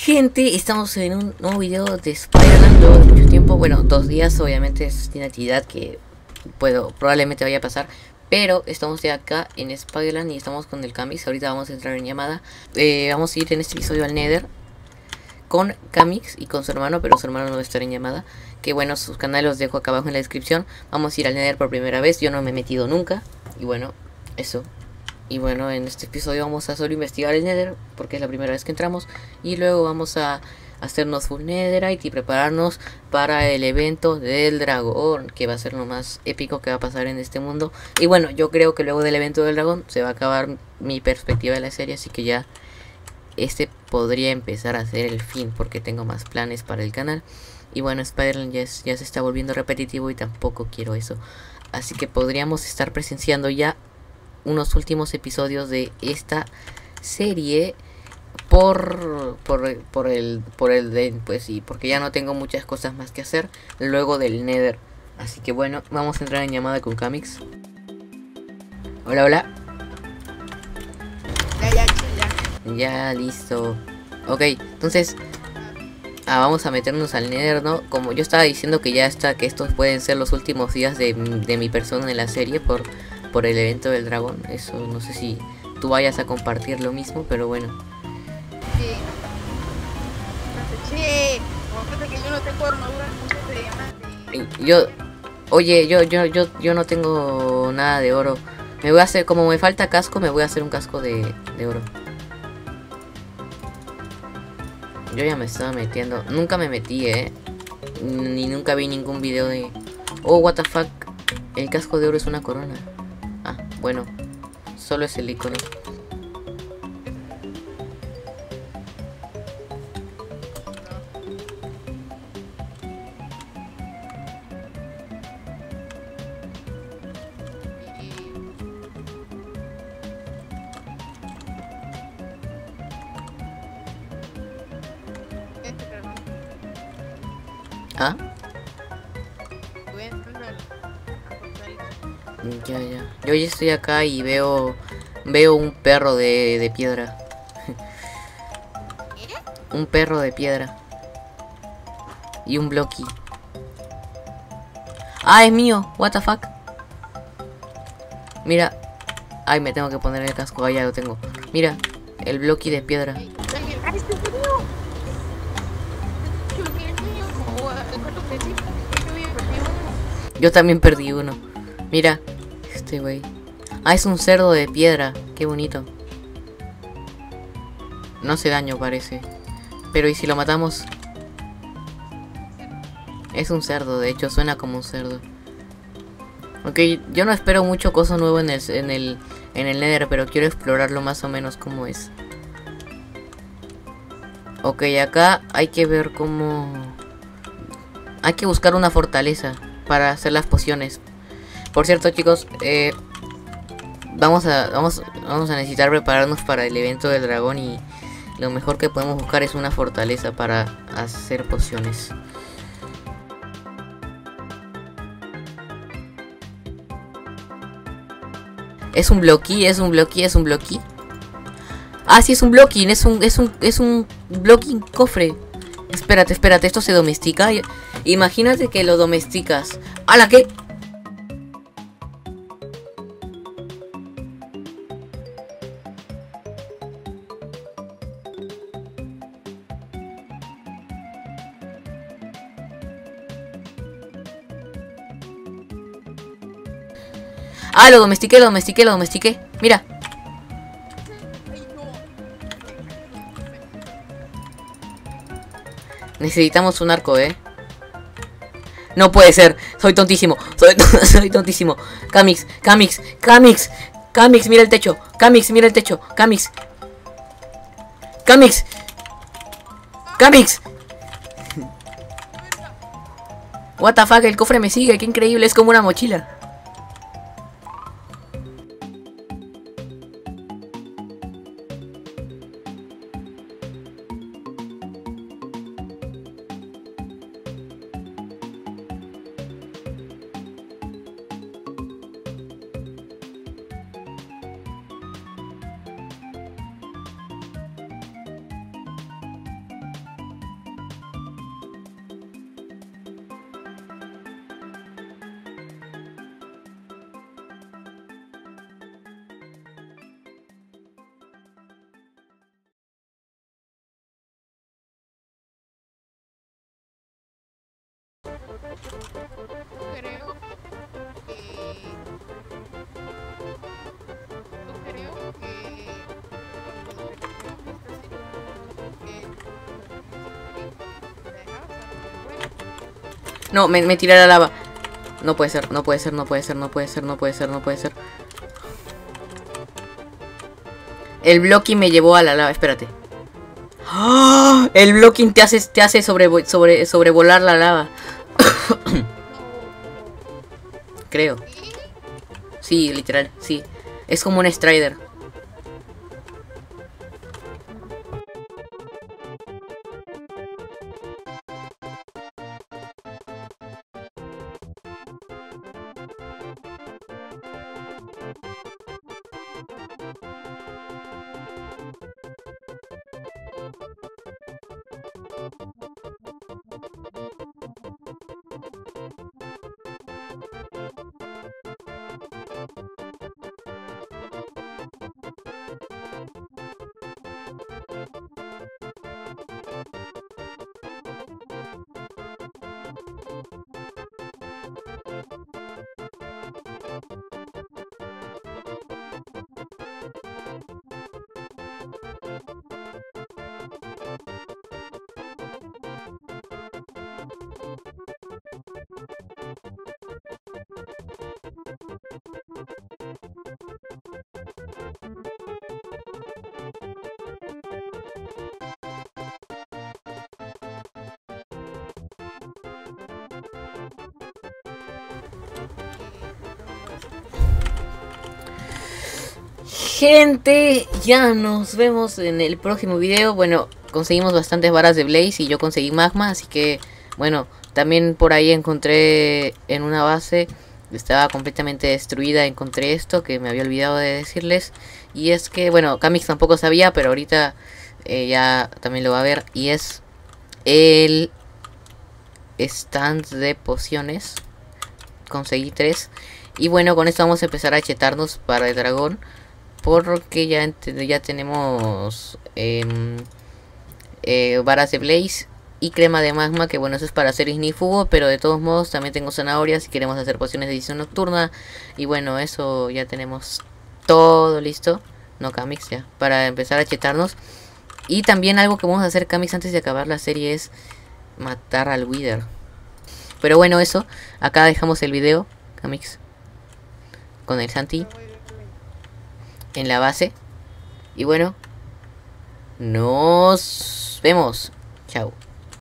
Gente, estamos en un nuevo video de Spider-Man luego de mucho tiempo. Bueno, 2 días, obviamente es inactividad que probablemente vaya a pasar. Pero estamos ya acá en Spider-Man y estamos con el Kamix. Ahorita vamos a entrar en llamada. Vamos a ir en este episodio al Nether con Kamix y con su hermano, pero su hermano no va a estar en llamada. Que bueno, sus canales los dejo acá abajo en la descripción. Vamos a ir al Nether por primera vez, yo no me he metido nunca. Y bueno, eso. Y bueno, en este episodio vamos a solo investigar el Nether, porque es la primera vez que entramos. Y luego vamos a hacernos full Netherite y prepararnos para el evento del dragón, que va a ser lo más épico que va a pasar en este mundo. Y bueno, yo creo que luego del evento del dragón se va a acabar mi perspectiva de la serie, así que ya este podría empezar a ser el fin, porque tengo más planes para el canal. Y bueno, Spider-Man ya se está volviendo repetitivo y tampoco quiero eso. Así que podríamos estar presenciando ya unos últimos episodios de esta serie pues sí, porque ya no tengo muchas cosas más que hacer luego del Nether. Así que bueno, vamos a entrar en llamada con Kamix. Hola, hola. Ya, listo. Ok, entonces vamos a meternos al Nether, ¿no? Como yo estaba diciendo que ya está, que estos pueden ser los últimos días de mi persona en la serie por el evento del dragón. Eso no sé si tú vayas a compartir lo mismo, pero bueno. Che, como que yo no tengo armadura, Oye, yo no tengo nada de oro. Me voy a hacer, como me falta casco, me voy a hacer un casco de oro. Yo ya me estaba metiendo. Nunca me metí, ni nunca vi ningún video de... Oh, what the fuck. El casco de oro es una corona. Ah, bueno. Solo es el icono. ¿Ah? Ya. Yo ya estoy acá y veo un perro de piedra. Un perro de piedra. Y un blocky. Ah, es mío. What the fuck. Mira. Ay, me tengo que poner el casco. Ah, ya lo tengo. Mira, el blocky de piedra. Yo también perdí uno. Mira, este güey. Ah, es un cerdo de piedra. Qué bonito. No hace daño, parece. Pero ¿y si lo matamos? Es un cerdo, de hecho, suena como un cerdo. Ok, yo no espero mucho cosa nuevo en el Nether, pero quiero explorarlo más o menos como es. Ok, acá hay que ver cómo... Hay que buscar una fortaleza para hacer las pociones. Por cierto, chicos, vamos a necesitar prepararnos para el evento del dragón y lo mejor que podemos buscar es una fortaleza para hacer pociones. Es un blocky. Ah, sí, es un blocking, es un blocking cofre. Espérate, esto se domestica. Imagínate que lo domesticas. ¿Ala qué? Ah, lo domestiqué. Mira. Necesitamos un arco, No puede ser. Soy tontísimo. Soy tontísimo. Kamix, mira el techo. Kamix. What the fuck, el cofre me sigue. Qué increíble, es como una mochila. creo que... Yo creo que cuando terminemos esta serie, la dejamos hasta el juego. No, me tiré a la lava. No puede ser, no puede ser, no puede ser, no puede ser, no puede ser, no puede ser. El blocking me llevó a la lava, espérate. ¡Ah! El blocking te hace sobrevolar la lava. Creo. ¿Sí? Sí, literal, sí. Es como un Strider. Gente, ya nos vemos en el próximo video. Bueno, conseguimos bastantes varas de Blaze y yo conseguí magma, así que bueno, también por ahí encontré en una base que estaba completamente destruida, encontré esto que me había olvidado de decirles. Y es que, bueno, Kamix tampoco sabía, pero ahorita ya también lo va a ver. Y es el stand de pociones. Conseguí 3. Y bueno, con esto vamos a empezar a chetarnos para el dragón. Porque ya tenemos varas de Blaze y crema de magma, que bueno, eso es para hacer ignífugo, pero de todos modos también tengo zanahorias si queremos hacer pociones de visión nocturna. Y bueno, eso ya tenemos todo listo. No, Kamix, ya, para empezar a chetarnos. Y también algo que vamos a hacer, Kamix, antes de acabar la serie es matar al Wither. Pero bueno, eso, acá dejamos el video, Kamix, con el Santi en la base. Y bueno, nos vemos. Chao.